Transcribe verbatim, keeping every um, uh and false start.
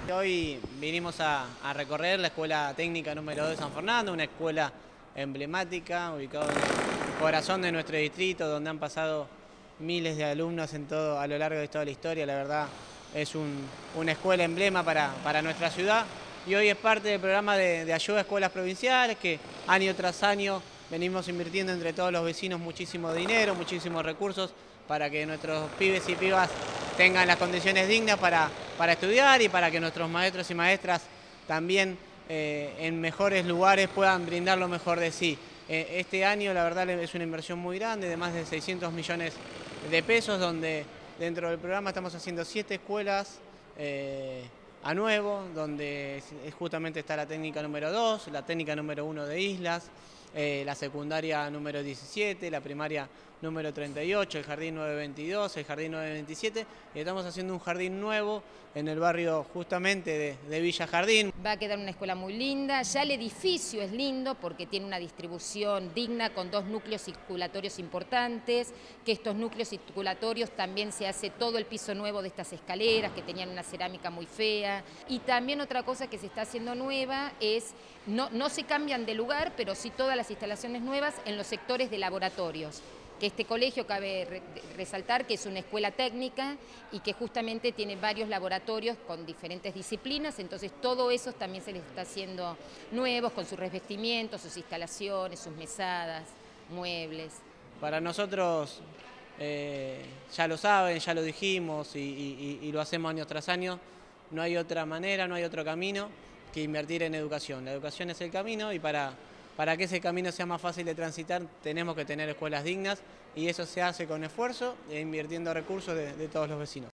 Hoy vinimos a, a recorrer la Escuela Técnica número dos de San Fernando, una escuela emblemática, ubicada en el corazón de nuestro distrito, donde han pasado miles de alumnos en todo, a lo largo de toda la historia. La verdad es un, una escuela emblema para, para nuestra ciudad, y hoy es parte del programa de, de ayuda a escuelas provinciales, que año tras año venimos invirtiendo entre todos los vecinos muchísimo dinero, muchísimos recursos, para que nuestros pibes y pibas tengan las condiciones dignas para, para estudiar, y para que nuestros maestros y maestras también eh, en mejores lugares puedan brindar lo mejor de sí. Eh, este año la verdad es una inversión muy grande, de más de seiscientos millones de pesos, donde dentro del programa estamos haciendo siete escuelas eh, a nuevo, donde justamente está la técnica número dos, la técnica número uno de Islas, eh, la secundaria número diecisiete, la primaria número treinta y ocho, el jardín nueve veintidós, el jardín nueve veintisiete, y estamos haciendo un jardín nuevo en el barrio justamente de, de Villa Jardín. Va a quedar una escuela muy linda, ya el edificio es lindo porque tiene una distribución digna con dos núcleos circulatorios importantes, que estos núcleos circulatorios también se hace todo el piso nuevo de estas escaleras que tenían una cerámica muy fea, y también otra cosa que se está haciendo nueva es, no, no se cambian de lugar, pero sí todas las instalaciones nuevas en los sectores de laboratorios. Que este colegio, cabe resaltar que es una escuela técnica y que justamente tiene varios laboratorios con diferentes disciplinas, entonces todo eso también se les está haciendo nuevos, con sus revestimientos, sus instalaciones, sus mesadas, muebles. Para nosotros, eh, ya lo saben, ya lo dijimos y, y, y lo hacemos año tras año, no hay otra manera, no hay otro camino que invertir en educación. La educación es el camino, y para... Para que ese camino sea más fácil de transitar, tenemos que tener escuelas dignas, y eso se hace con esfuerzo e invirtiendo recursos de, de todos los vecinos.